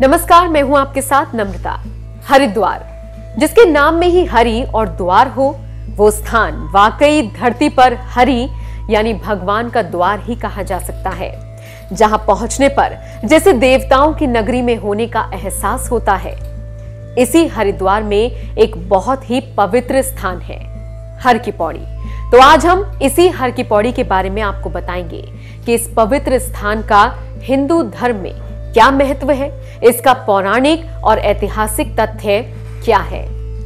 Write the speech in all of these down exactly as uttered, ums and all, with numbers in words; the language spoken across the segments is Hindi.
नमस्कार, मैं हूं आपके साथ नम्रता। हरिद्वार, जिसके नाम में ही हरि और द्वार हो, वो स्थान वाकई धरती पर हरि यानी भगवान का द्वार ही कहा जा सकता है, जहां पहुंचने पर जैसे देवताओं की नगरी में होने का एहसास होता है। इसी हरिद्वार में एक बहुत ही पवित्र स्थान है, हर की पौड़ी। तो आज हम इसी हर की पौड़ी के बारे में आपको बताएंगे कि इस पवित्र स्थान का हिंदू धर्म में क्या महत्व है, इसका पौराणिक और ऐतिहासिक तथ्य क्या है।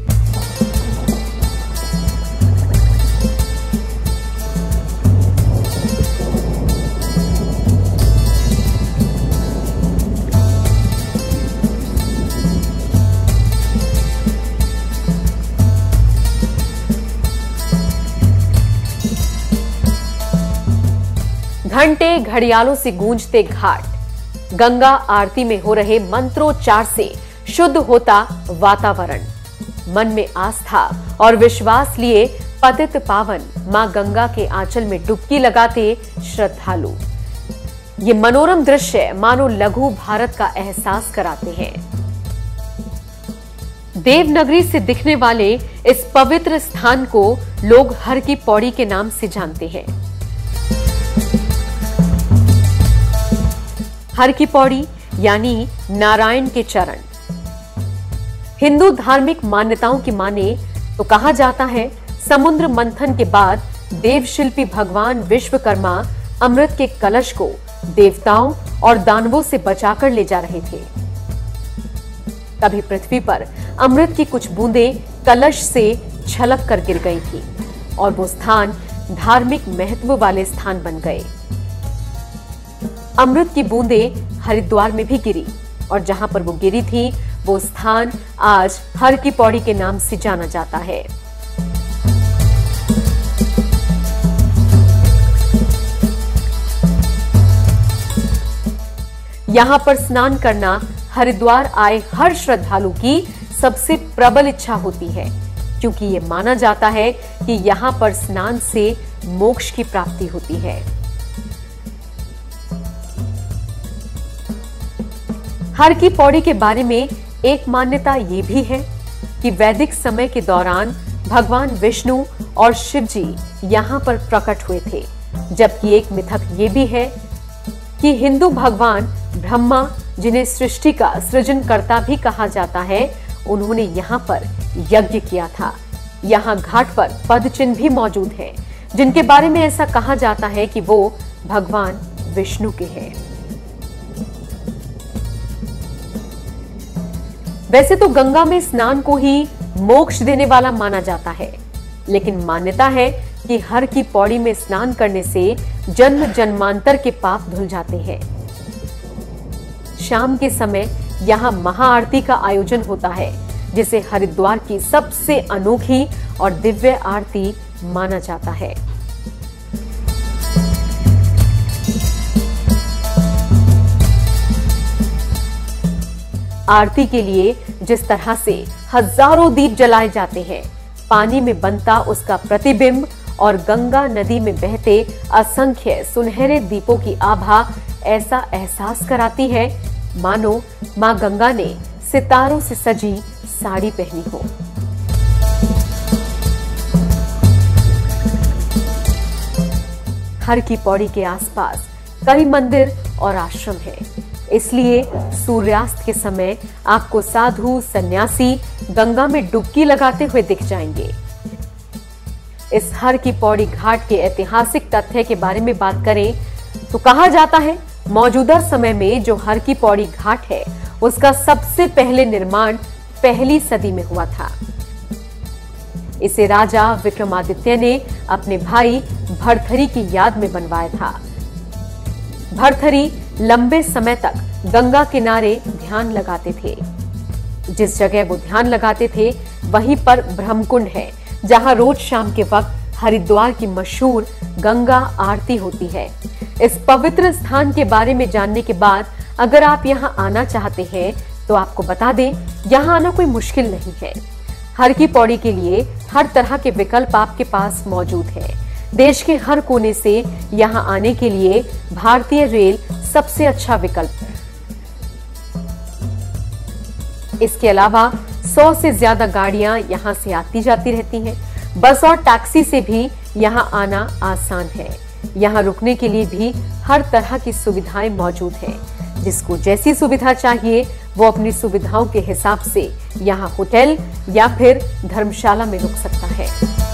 घंटे घड़ियालों से गूंजते घाट, गंगा आरती में हो रहे मंत्रोच्चार से शुद्ध होता वातावरण, मन में आस्था और विश्वास लिए पतित पावन मां गंगा के आंचल में डुबकी लगाते श्रद्धालु। ये मनोरम दृश्य मानो लघु भारत का एहसास कराते हैं। देवनगरी से दिखने वाले इस पवित्र स्थान को लोग हर की पौड़ी के नाम से जानते हैं। हर की पौड़ी यानी नारायण के चरण। हिंदू धार्मिक मान्यताओं की माने तो कहा जाता है, समुद्र मंथन के बाद देवशिल्पी भगवान विश्वकर्मा अमृत के कलश को देवताओं और दानवों से बचाकर ले जा रहे थे। तभी पृथ्वी पर अमृत की कुछ बूंदें कलश से छलक कर गिर गई थी और वो स्थान धार्मिक महत्व वाले स्थान बन गए। अमृत की बूंदें हरिद्वार में भी गिरी और जहां पर वो गिरी थी, वो स्थान आज हर की पौड़ी के नाम से जाना जाता है। यहां पर स्नान करना हरिद्वार आए हर श्रद्धालु की सबसे प्रबल इच्छा होती है, क्योंकि ये माना जाता है कि यहां पर स्नान से मोक्ष की प्राप्ति होती है। हर की पौड़ी के बारे में एक मान्यता ये भी है कि वैदिक समय के दौरान भगवान विष्णु और शिव जी यहाँ पर प्रकट हुए थे, जबकि एक मिथक ये भी है कि हिंदू भगवान ब्रह्मा, जिन्हें सृष्टि का सृजनकर्ता भी कहा जाता है, उन्होंने यहाँ पर यज्ञ किया था। यहाँ घाट पर पद चिन्ह भी मौजूद हैं, जिनके बारे में ऐसा कहा जाता है कि वो भगवान विष्णु के हैं। वैसे तो गंगा में स्नान को ही मोक्ष देने वाला माना जाता है, लेकिन मान्यता है कि हर की पौड़ी में स्नान करने से जन्म जन्मांतर के पाप धुल जाते हैं। शाम के समय यहाँ महाआरती का आयोजन होता है, जिसे हरिद्वार की सबसे अनोखी और दिव्य आरती माना जाता है। आरती के लिए जिस तरह से हजारों दीप जलाए जाते हैं, पानी में बनता उसका प्रतिबिंब और गंगा नदी में बहते असंख्य सुनहरे दीपों की आभा ऐसा एहसास कराती है मानो मां गंगा ने सितारों से सजी साड़ी पहनी हो। हर की पौड़ी के आसपास कई मंदिर और आश्रम हैं, इसलिए सूर्यास्त के समय आपको साधु सन्यासी गंगा में डुबकी लगाते हुए दिख जाएंगे। इस हर की पौड़ी घाट के ऐतिहासिक तथ्य के बारे में बात करें तो कहा जाता है, मौजूदा समय में जो हर की पौड़ी घाट है, उसका सबसे पहले निर्माण पहली सदी में हुआ था। इसे राजा विक्रमादित्य ने अपने भाई भरथरी की याद में बनवाया था। भरथरी लंबे समय तक गंगा किनारे ध्यान लगाते थे। जिस जगह वो ध्यान लगाते थे, वहीं पर ब्रह्मकुंड है, जहां रोज शाम के वक्त हरिद्वार की मशहूर गंगा आरती होती है। इस पवित्र स्थान के बारे में जानने के बाद अगर आप यहां आना चाहते हैं तो आपको बता दें, यहां आना कोई मुश्किल नहीं है। हर की पौड़ी के लिए हर तरह के विकल्प आपके पास मौजूद है। देश के हर कोने से यहां आने के लिए भारतीय रेल सबसे अच्छा विकल्प है। इसके अलावा सौ से ज्यादा गाड़ियां यहां से आती जाती रहती हैं। बस और टैक्सी से भी यहां आना आसान है। यहां रुकने के लिए भी हर तरह की सुविधाएं मौजूद हैं। जिसको जैसी सुविधा चाहिए वो अपनी सुविधाओं के हिसाब से यहां होटल या फिर धर्मशाला में रुक सकता है।